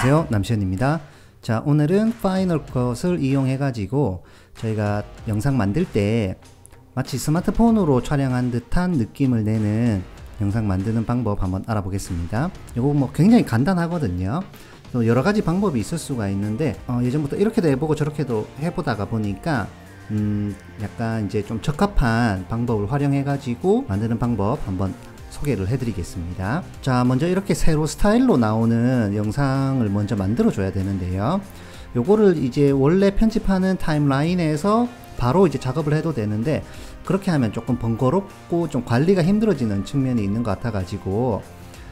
안녕하세요, 남시현입니다. 자, 오늘은 파이널 컷을 이용해 가지고 저희가 영상 만들 때 마치 스마트폰으로 촬영한 듯한 느낌을 내는 영상 만드는 방법 한번 알아보겠습니다. 이거 뭐 굉장히 간단하거든요. 또 여러 가지 방법이 있을 수가 있는데 예전부터 이렇게도 해보고 저렇게도 해보다가 보니까 약간 이제 좀 적합한 방법을 활용해 가지고 만드는 방법 한번 소개를 해드리겠습니다. 자, 먼저 이렇게 세로 스타일로 나오는 영상을 먼저 만들어 줘야 되는데요. 요거를 이제 원래 편집하는 타임라인에서 바로 이제 작업을 해도 되는데, 그렇게 하면 조금 번거롭고 좀 관리가 힘들어지는 측면이 있는 것 같아 가지고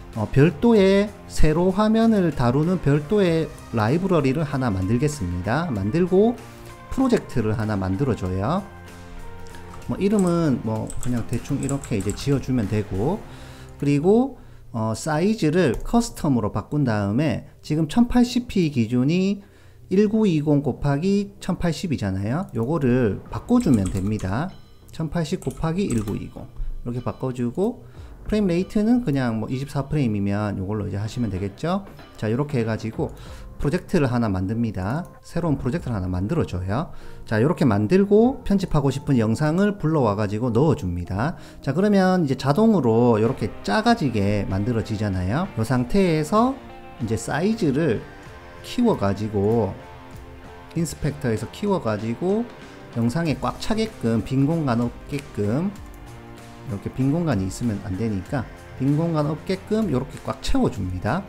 별도의 세로 화면을 다루는 별도의 라이브러리를 하나 만들겠습니다. 만들고 프로젝트를 하나 만들어 줘요. 뭐 이름은 뭐 그냥 대충 이렇게 이제 지어주면 되고, 그리고 사이즈를 커스텀으로 바꾼 다음에 지금 1080p 기준이 1920 곱하기 1080이잖아요. 요거를 바꿔주면 됩니다. 1080 곱하기 1920 이렇게 바꿔주고, 프레임 레이트는 그냥 뭐 24프레임이면 요걸로 이제 하시면 되겠죠. 자, 이렇게 해가지고 프로젝트를 하나 만듭니다. 새로운 프로젝트를 하나 만들어줘요. 자, 이렇게 만들고 편집하고 싶은 영상을 불러와 가지고 넣어줍니다. 자, 그러면 이제 자동으로 이렇게 작아지게 만들어지잖아요. 이 상태에서 이제 사이즈를 키워 가지고 인스펙터에서 키워 가지고 영상에 꽉 차게끔, 빈 공간 없게끔, 이렇게 빈 공간이 있으면 안 되니까 빈 공간 없게끔 이렇게 꽉 채워줍니다.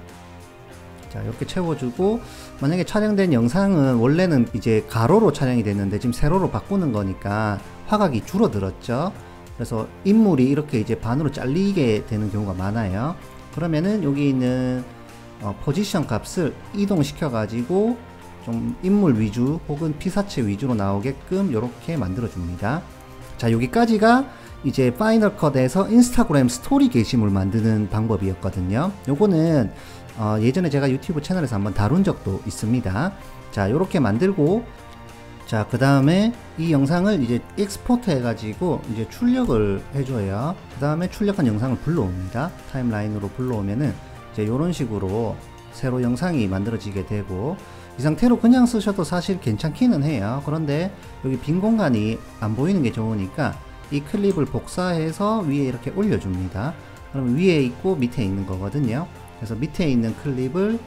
자, 이렇게 채워주고, 만약에 촬영된 영상은 원래는 이제 가로로 촬영이 됐는데 지금 세로로 바꾸는 거니까 화각이 줄어들었죠. 그래서 인물이 이렇게 이제 반으로 잘리게 되는 경우가 많아요. 그러면은 여기 있는 포지션 값을 이동시켜 가지고 좀 인물 위주 혹은 피사체 위주로 나오게끔 이렇게 만들어 줍니다. 자, 여기까지가 이제 파이널 컷에서 인스타그램 스토리 게시물 만드는 방법이었거든요. 요거는 예전에 제가 유튜브 채널에서 한번 다룬 적도 있습니다. 자, 요렇게 만들고, 자, 그 다음에 이 영상을 이제 익스포트 해가지고 이제 출력을 해줘요. 그 다음에 출력한 영상을 불러옵니다. 타임라인으로 불러오면은 이제 요런 식으로 새로 영상이 만들어지게 되고, 이 상태로 그냥 쓰셔도 사실 괜찮기는 해요. 그런데 여기 빈 공간이 안 보이는 게 좋으니까 이 클립을 복사해서 위에 이렇게 올려줍니다. 그러면 위에 있고 밑에 있는 거거든요. 그래서 밑에 있는 클립을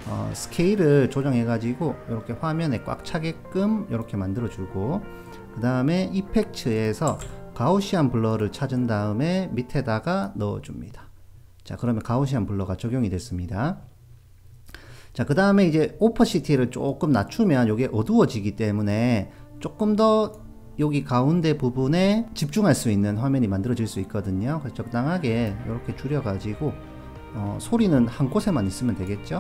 스케일을 조정해 가지고 이렇게 화면에 꽉 차게끔 이렇게 만들어 주고, 그 다음에 이펙트에서 가우시안 블러를 찾은 다음에 밑에다가 넣어 줍니다. 자, 그러면 가우시안 블러가 적용이 됐습니다. 자, 그 다음에 이제 오퍼시티를 조금 낮추면 이게 어두워지기 때문에 조금 더 여기 가운데 부분에 집중할 수 있는 화면이 만들어질 수 있거든요. 그래서 적당하게 이렇게 줄여 가지고 소리는 한 곳에만 있으면 되겠죠.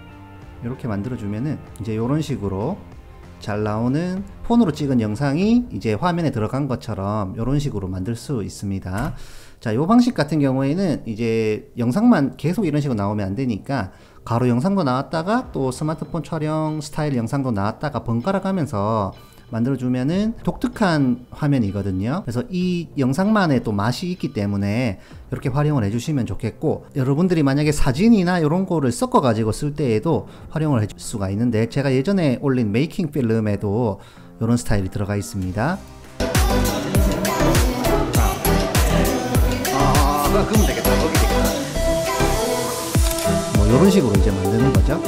이렇게 만들어주면은 이제 이런 식으로 잘 나오는 폰으로 찍은 영상이 이제 화면에 들어간 것처럼 이런 식으로 만들 수 있습니다. 자, 이 방식 같은 경우에는 이제 영상만 계속 이런 식으로 나오면 안 되니까 가로 영상도 나왔다가 또 스마트폰 촬영 스타일 영상도 나왔다가 번갈아 가면서 만들어주면은 독특한 화면이거든요. 그래서 이 영상만의 또 맛이 있기 때문에 이렇게 활용을 해주시면 좋겠고, 여러분들이 만약에 사진이나 이런 거를 섞어 가지고 쓸 때에도 활용을 해줄 수가 있는데, 제가 예전에 올린 메이킹 필름에도 이런 스타일이 들어가 있습니다. 그러면 되겠다. 거기 되겠다. 뭐 이런 식으로 이제 만드는 거죠.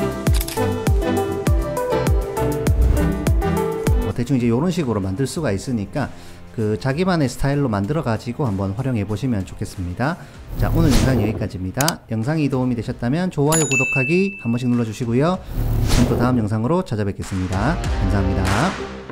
대충 이제 이런 식으로 만들 수가 있으니까 그 자기만의 스타일로 만들어 가지고 한번 활용해 보시면 좋겠습니다. 자, 오늘 영상 여기까지입니다. 영상이 도움이 되셨다면 좋아요, 구독하기 한 번씩 눌러 주시고요. 그럼 또 다음 영상으로 찾아뵙겠습니다. 감사합니다.